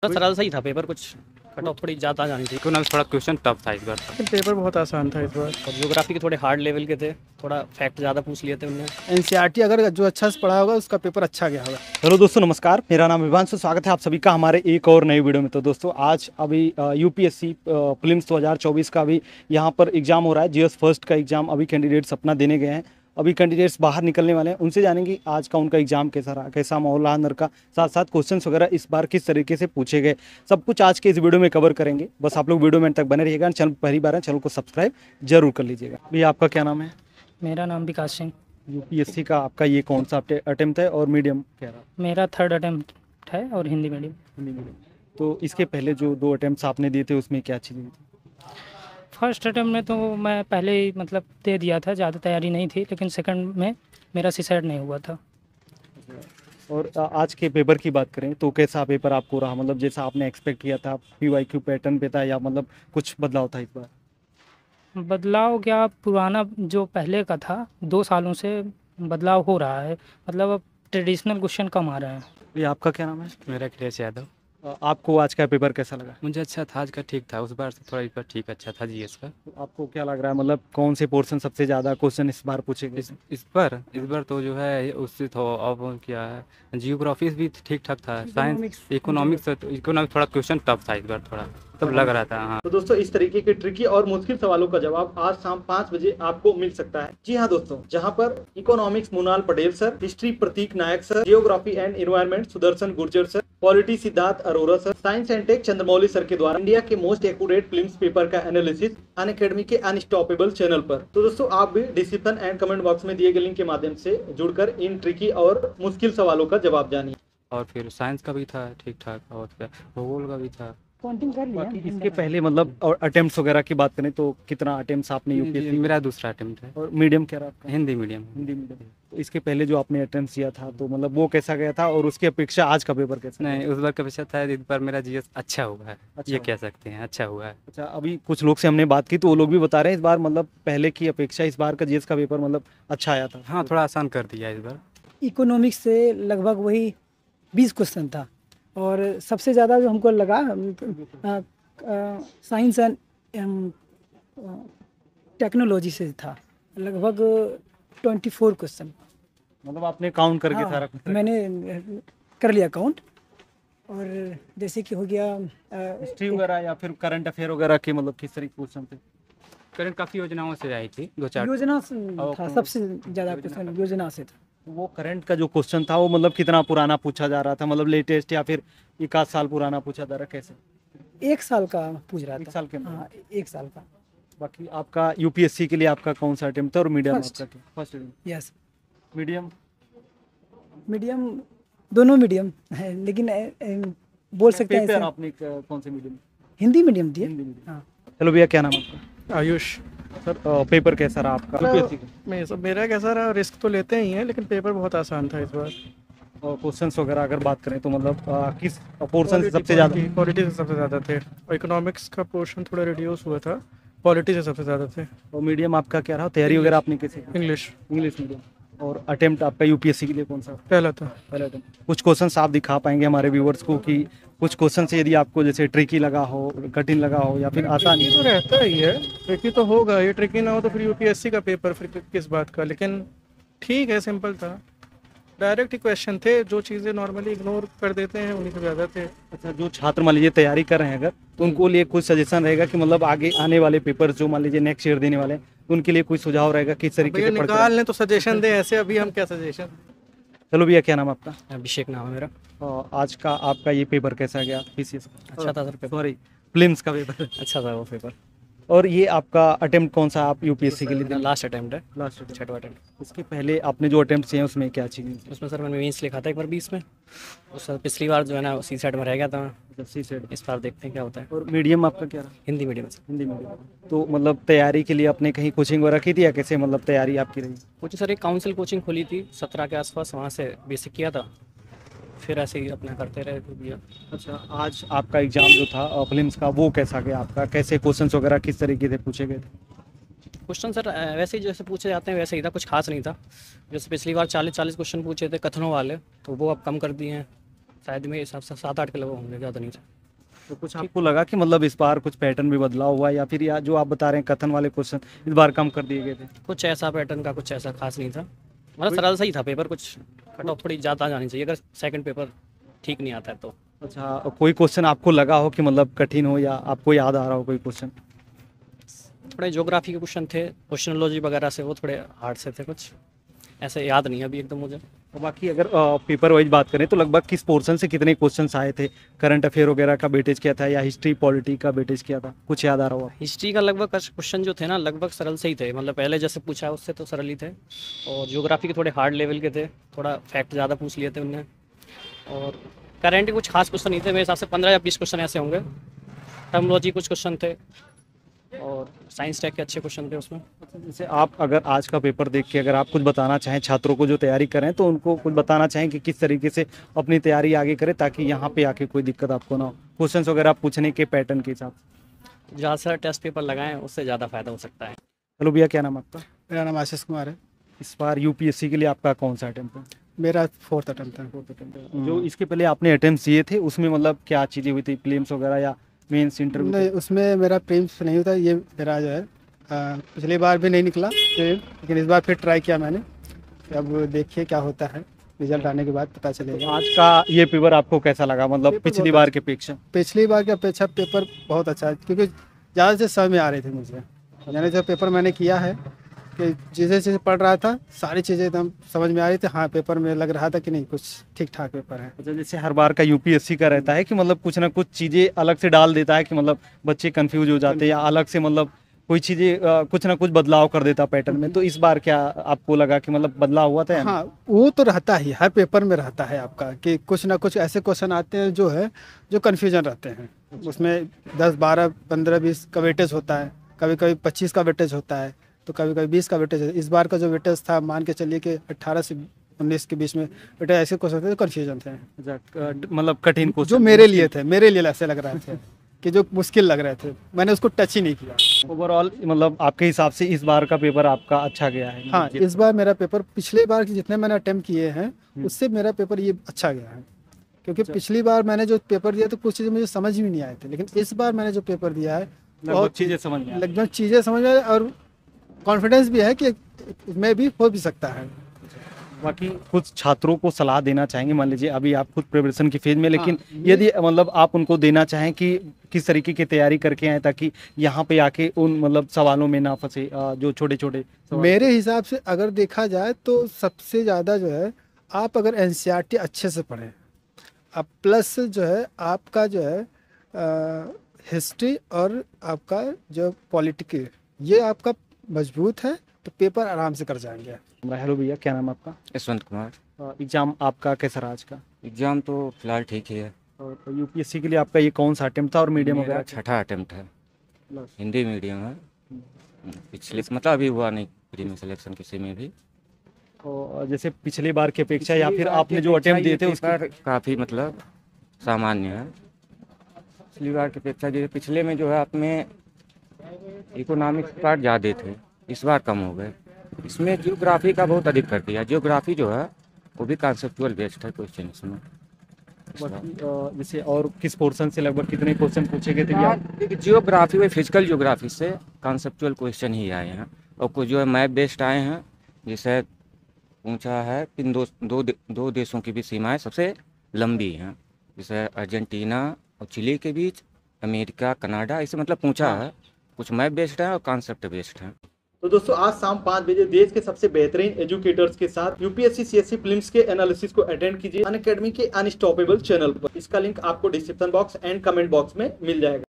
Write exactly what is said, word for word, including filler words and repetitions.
तो सरल सही था पेपर, कुछ कट ऑफ थोड़ी ज़्यादा जानी थी। इकोनॉमिक्स थोड़ा क्वेश्चन टफ था इस बार। लेकिन पेपर बहुत आसान था इस बार। और ज्योग्राफी के थोड़े हार्ड लेवल के थे, थोड़ा फैक्ट ज़्यादा पूछ लिए थे उनने। एनसीईआरटी अगर जो अच्छा से पढ़ा होगा उसका पेपर अच्छा गया होगा। हेलो दोस्तों, नमस्कार। मेरा नाम हिमांशु, स्वागत है आप सभी का हमारे एक और नई वीडियो में। तो दोस्तों आज अभी यूपीएससी प्रीलिम्स दो हज़ार चौबीस का अभी यहाँ पर एग्जाम हो रहा है। जीएस फर्स्ट का एग्जाम अभी कैंडिडेट्स अपना देने गए हैं। अभी कैंडिडेट्स बाहर निकलने वाले हैं, उनसे जानेंगे आज का उनका एग्जाम कैसा रहा, कैसा माहौल रहा अंदर का, साथ साथ क्वेश्चंस वगैरह इस बार किस तरीके से पूछे गए, सब कुछ आज के इस वीडियो में कवर करेंगे। बस आप लोग वीडियो में तक बने रहिएगा। चैनल पहली बार है, चैनल को सब्सक्राइब जरूर कर लीजिएगा। भैया आपका क्या नाम है? मेरा नाम विकास सिंह। यूपीएससी का आपका ये कौन सा अटेम्प्ट है और मीडियम क्या रहा? मेरा थर्ड अटेम्प्ट है और हिंदी मीडियम। हिंदी मीडियम। तो इसके पहले जो दो अटेम्प्ट्स आपने दिए थे उसमें क्या चीज़ें थी? फर्स्ट अटेम्प्ट में तो मैं पहले ही मतलब दे दिया था, ज़्यादा तैयारी नहीं थी, लेकिन सेकंड में मेरा सीसेट नहीं हुआ था। और आज के पेपर की बात करें तो कैसा पेपर आपको रहा? मतलब जैसा आपने एक्सपेक्ट किया था, पीवाईक्यू पैटर्न पे था या मतलब कुछ बदलाव था इस बार? बदलाव क्या, पुराना जो पहले का था दो सालों से बदलाव हो रहा है। मतलब अब ट्रेडिशनल क्वेश्चन कम आ रहे हैं। ये आपका क्या नाम है? मेरा अखिलेश यादव। आपको आज का पेपर कैसा लगा? मुझे अच्छा था, आज का ठीक था, उस बार से थोड़ा इस बार ठीक अच्छा था जीएस का। तो आपको क्या लग रहा है, मतलब कौन से पोर्शन सबसे ज़्यादा क्वेश्चन इस बार पूछे गए? इस इस बार इस बार तो जो है उससे तो अब क्या है, जियोग्राफी भी ठीक ठाक था, साइंस इकोनॉमिक्स इकोनॉमिक्स थोड़ा क्वेश्चन टफ था इस बार, थोड़ा तब लग रहा था। हाँ तो दोस्तों इस तरीके के ट्रिकी और मुश्किल सवालों का जवाब आज शाम पाँच बजे आपको मिल सकता है। जी हाँ दोस्तों, जहाँ पर economics Munal Patel sir, history Prateek Nayak sir, geography and environment Sudarshan Gurjar sir, polity Siddharth Arora sir, science and tech Chandramouli sir के द्वारा इंडिया के मोस्ट एक्यूरेट प्रीलिम्स पेपर का एनालिसिस अनअकैडमी के अनस्टॉपेबल चैनल पर। तो दोस्तों आप भी डिस्क्रिप्शन एंड कमेंट बॉक्स में दिए गए लिंक के माध्यम से जुड़कर इन ट्रिकी और मुश्किल सवालों का जवाब जानिए। और फिर साइंस का भी था ठीक ठाक, और क्या भूगोल का भी था। काउंटिंग कर बाकी इसके पहले मतलब और अटेम्प्ट्स वगैरह की बात करें तो कितना अटेम्प्ट्स आपने यूपीएससी? मेरा दूसरा अटेम्प्ट है। और मीडियम क्या रहा आपका? हिंदी मीडियम। हिंदी मीडियम। तो इसके पहले जो आपने अटेम्प्ट किया था तो मतलब वो कैसा गया था और उसकी अपेक्षा आज का पेपर कैसा? नहीं, उस बार का अपेक्षा था, इस बार मेरा जीएस अच्छा हुआ है। अच्छा ये हुआ। कह सकते हैं अच्छा हुआ है। अच्छा, अभी कुछ लोग से हमने बात की तो वो लोग भी बता रहे हैं इस बार मतलब पहले की अपेक्षा इस बार का जीएस का पेपर मतलब अच्छा आया था। हाँ, थोड़ा आसान कर दिया इस बार। इकोनॉमिक्स से लगभग वही बीस क्वेश्चन था और सबसे ज़्यादा जो हमको लगा साइंस एंड टेक्नोलॉजी से था, लगभग चौबीस क्वेश्चन। मतलब आपने काउंट करके हाँ, सारा कुछ? मैंने कर लिया काउंट। और जैसे कि हो गया हिस्ट्री वगैरह या फिर करंट अफेयर वगैरह के मतलब किस तरीके क्वेश्चन थे? करंट काफ़ी योजनाओं से आई थी, दो चार। योजना से था, सबसे ज़्यादा क्वेश्चन योजना से था। वो करंट का जो क्वेश्चन था वो मतलब कितना पुराना पूछा जा रहा था, मतलब लेटेस्ट या फिर एक आध साल पुराना पूछा जा रहा, कैसे? एक साल का पूछ रहा था। एक साल के अंदर? हाँ, एक साल का। बाकी आपका यूपीएससी के लिए आपका कौन सा अटेम्प्ट था और मीडियम First. आपका क्या? First attempt. Yes, medium? Medium दोनों मीडियम है, लेकिन ए, ए, बोल सकते हैं पेपर इसे- आपने क- कौन से मीडियम? हिंदी मीडियम दिए। हिंदी मीडियम। हाँ। हेलो भैया, क्या नाम है आपका? आयुष। सर अ, पेपर कैसा रहा आपका यूपीएससी का? मैं सब मेरा कैसा रहा, रिस्क तो लेते ही हैं लेकिन पेपर बहुत आसान था इस बार। और क्वेश्चंस वगैरह अगर बात करें तो मतलब अ, किस पोर्शन से सबसे ज़्यादा? पॉलिटी से सबसे ज़्यादा थे और इकोनॉमिक्स का पोर्शन थोड़ा रिड्यूस हुआ था, पॉलिटी से सबसे ज़्यादा थे। और मीडियम आपका क्या रहा? तैयारी वगैरह आपने कैसे की? English English medium. और अटेम्प्ट आपका यूपीएससी के लिए कौन सा? पहला था। पहला अटेम्प्ट। कुछ क्वेश्चंस आप दिखा पाएंगे हमारे व्यूवर्स को कि कुछ क्वेश्चन से यदि आपको जैसे ट्रिकी लगा हो, कठिन लगा हो या फिर आसान? ट्रिकी तो रहता ही है, ट्रिकी तो होगा, ये ट्रिकी ना हो तो फिर यूपीएससी का पेपर फिर किस बात का। लेकिन ठीक है, सिंपल था, डायरेक्ट ही क्वेश्चन थे, जो चीज़ें नॉर्मली इग्नोर कर देते हैं उन्हीं से ज़्यादा थे। अच्छा, जो छात्र मान लीजिए तैयारी कर रहे हैं अगर, तो उनको लिए कुछ सजेशन रहेगा कि मतलब आगे आने वाले पेपर जो मान लीजिए नेक्स्ट ईयर देने वाले हैं, तो उनके लिए कोई सुझाव रहेगा किस तरीके भैया से पढ़ते निकाल लें तो सजेशन दे, ऐसे अभी हम क्या सजेशन। चलो भैया, क्या नाम है आपका? अभिषेक नाम है मेरा। अ, आज का आपका ये पेपर कैसा गया पीसीएस का? अच्छा था सर पेपर। सॉरी, प्रीलिम्स का पेपर। अच्छा था वो पेपर। और ये आपका अटेम्प्ट कौन सा आप यूपीएससी के लिए? लास्ट अटेम्प्ट है, लास्ट। छठवा अटेम्प्ट। इसके पहले आपने जो अटेम्प्ट किए हैं उसमें क्या चीज़? उसमें सर मैंने मेंस लिखा था एक बार बीस में, उस सर पिछली बार जो है ना सी सेट में रह गया था। CSAT. इस बार देखते हैं क्या होता है। और मीडियम आपका क्या रहा? हिंदी मीडियम से। हिंदी मीडियम। तो मतलब तैयारी के लिए आपने कहीं कोचिंग वगैरह की थी या कैसे मतलब तैयारी आपकी रही? कोचिंग सर एक काउंसिल कोचिंग खोली थी सत्रह के आसपास, वहाँ से बेसिक किया था, फिर ऐसे ही अपना करते रहे भैया। अच्छा, आज आपका एग्जाम जो था फिल्म्स का वो कैसा गया आपका? कैसे क्वेश्चंस वगैरह किस तरीके से पूछे गए थे? क्वेश्चन सर वैसे ही जैसे पूछे जाते हैं वैसे ही था, कुछ खास नहीं था। जैसे पिछली बार चालीस चालीस क्वेश्चन पूछे थे कथनों वाले, तो वो अब कम कर दिए हैं। शायद मेरे हिसाब से सात आठ के लगभग होंगे, ज़्यादा नहीं थे। तो कुछ आपको लगा कि मतलब इस बार कुछ पैटर्न भी बदलाव हुआ, या फिर या जो आप बता रहे हैं कथन वाले क्वेश्चन इस बार कम कर दिए गए थे? कुछ ऐसा पैटर्न का कुछ ऐसा खास नहीं था, मतलब सरल सही था पेपर। कुछ कट ऑफ थोड़ी ज़्यादा जानी चाहिए अगर सेकंड पेपर ठीक नहीं आता है तो। अच्छा, कोई क्वेश्चन आपको लगा हो कि मतलब कठिन हो, या आपको याद आ रहा हो कोई क्वेश्चन? थोड़े ज्योग्राफी के क्वेश्चन थे, क्वेश्चनोलॉजी वगैरह से, वो थोड़े हार्ड से थे, कुछ ऐसे याद नहीं है अभी एकदम मुझे। और बाकी अगर अ, पेपर वाइज बात करें तो लगभग किस पोर्शन से कितने क्वेश्चंस आए थे? करंट अफेयर वगैरह का वेटेज क्या था, या हिस्ट्री पॉलिटी का वेटेज क्या था? कुछ याद आ रहा हो? हिस्ट्री का लगभग क्वेश्चन जो थे ना लगभग सरल से ही थे, मतलब पहले जैसे पूछा उससे तो सरल ही थे। और ज्योग्राफी के थोड़े हार्ड लेवल के थे, थोड़ा फैक्ट ज़्यादा पूछ लिए थे उनने। और करंट के कुछ खास क्वेश्चन नहीं थे, मेरे हिसाब से पंद्रह या बीस क्वेश्चन ऐसे होंगे। टर्मोलॉजी कुछ क्वेश्चन थे, और साइंस टेक के अच्छे क्वेश्चन थे उसमें। जैसे आप अगर आज का पेपर देख के अगर आप कुछ बताना चाहें छात्रों को जो तैयारी करें, तो उनको कुछ बताना चाहें कि किस तरीके से अपनी तैयारी आगे करें ताकि यहाँ पे आके कोई दिक्कत आपको ना हो, क्वेश्चंस वगैरह पूछने के पैटर्न के हिसाब से? ज़्यादा से टेस्ट पेपर लगाएं, उससे ज़्यादा फ़ायदा हो सकता है। हेलो भैया, क्या नाम आपका? मेरा नाम आशीष कुमार है। इस बार यूपीएससी के लिए आपका कौन सा अटेम्प्ट है? मेरा फोर्थ अटेम्प्ट है। जो इसके पहले आपने अटेम्प्ट दिए थे उसमें मतलब क्या चीज़ें हुई थी, प्रीलिम्स वगैरह या मेंस इंटरव्यू? नहीं, उसमें मेरा प्रीलिम्स नहीं होता, ये मेरा जो है आ, पिछली बार भी नहीं निकला प्रीलिम, लेकिन इस बार फिर ट्राई किया मैंने। अब देखिए क्या होता है, रिजल्ट आने के बाद पता चलेगा। आज का ये पेपर आपको कैसा लगा, मतलब पिछली बार के अपेक्षा? पिछली बार की अपेक्षा पेपर बहुत अच्छा है, क्योंकि ज़्यादा से समझ में आ रही थी मुझे। यानी जो पेपर मैंने किया है कि जैसे जैसे पढ़ रहा था सारी चीज़ें एकदम समझ में आ रही थी। हाँ, पेपर में लग रहा था कि नहीं कुछ ठीक ठाक पेपर है। अच्छा, जैसे हर बार का यूपीएससी का रहता है कि मतलब कुछ ना कुछ चीज़ें अलग से डाल देता है कि मतलब बच्चे कंफ्यूज हो जाते हैं, या अलग से मतलब कोई चीज़ें कुछ ना कुछ बदलाव कर देता पैटर्न में। तो इस बार क्या आपको लगा कि मतलब बदलाव हुआ था? हाँ, वो तो रहता ही, हर पेपर में रहता है आपका कि कुछ ना कुछ ऐसे क्वेश्चन आते हैं जो है जो कन्फ्यूजन रहते हैं। उसमें दस बारह पंद्रह बीस का वेटेज होता है, कभी कभी पच्चीस का वेटेज होता है, तो कभी कभी बीस का वेटेज है। इस बार का जो वेटेज था मान के चलिए कि अट्ठारह से उन्नीस के बीच में वेटेज ऐसे क्वेश्चन थे जो कन्फ्यूजन थे, मतलब कठिन क्वेश्चन जो मेरे लिए थे, मेरे लिए ऐसे लग रहे थे कि जो मुश्किल लग रहे थे, मैंने उसको टच ही नहीं किया। ओवरऑल मतलब आपके हिसाब से इस बार का पेपर आपका अच्छा गया है? हाँ, इस बार मेरा पेपर पिछले बार के जितने मैंने अटेम्प्ट किए हैं उससे मेरा पेपर ये अच्छा गया है, क्योंकि पिछली बार मैंने जो पेपर दिया तो कुछ चीज़ें मुझे समझ भी नहीं आए थे, लेकिन इस बार मैंने जो पेपर दिया है बहुत चीज़ें समझ में लगभग चीज़ें समझ में, और कॉन्फिडेंस भी है कि मैं भी हो भी सकता है। बाकी कुछ छात्रों को सलाह देना चाहेंगे, मान लीजिए अभी आप खुद प्रिपरेशन की फेज में, लेकिन हाँ, यदि मतलब आप उनको देना चाहें कि किस तरीके की तैयारी करके आए ताकि यहाँ पे आके उन मतलब सवालों में ना फंसे जो छोटे छोटे? मेरे हिसाब से अगर देखा जाए तो सबसे ज़्यादा जो है आप अगर एनसीईआरटी अच्छे से पढ़ें, अब प्लस जो है आपका जो है हिस्ट्री और आपका जो पॉलिटिकल ये आपका मजबूत है तो पेपर आराम से कर जाएंगे। हेलो भैया, क्या नाम आपका? यशवंत कुमार। एग्जाम आपका कैसा रहा आज का? एग्ज़ाम तो फिलहाल ठीक ही है। और यूपीएससी के लिए आपका ये कौन सा अटेम्प्ट था और मीडियम वगैरह? छठा अटेम्प्ट है, हिंदी मीडियम है। पिछले मतलब अभी हुआ नहीं प्री में सिलेक्शन किसी में भी। और जैसे पिछले बार की अपेक्षा या फिर आपने जो अटेम्प्ट दिए थे उसका काफ़ी मतलब सामान्य है। पिछली बार की अपेक्षा जो पिछले में जो है आप में इकोनॉमिक्स पार्ट ज़्यादा थे, इस बार कम हो गए। इसमें जियोग्राफी का बहुत अधिक कर दिया, जियोग्राफी जो है वो भी कॉन्सेप्चुअल बेस्ड है क्वेश्चन इसमें। जैसे और किस पोर्शन से लगभग कितने क्वेश्चन पूछे गए थे? जियोग्राफी में फिजिकल जियोग्राफी से कॉन्सेप्चुअल क्वेश्चन ही आए हैं, और कुछ जो है मैप बेस्ड आए हैं। जैसे पूछा है किन दो दो दो देशों की भी सीमाएं सबसे लंबी हैं, जैसे अर्जेंटीना और चिली के बीच, अमेरिका कनाडा, इसे मतलब पूछा है। कुछ मैप बेस्ड है और कॉन्सेप्ट बेस्ड है। तो दोस्तों आज शाम पाँच बजे देश के सबसे बेहतरीन एजुकेटर्स के साथ यूपीएससी सीएससी प्रीलिम्स के एनालिसिस को अटेंड कीजिए अनअकैडमी के अनस्टॉपेबल चैनल पर। इसका लिंक आपको description box and comment box में मिल जाएगा।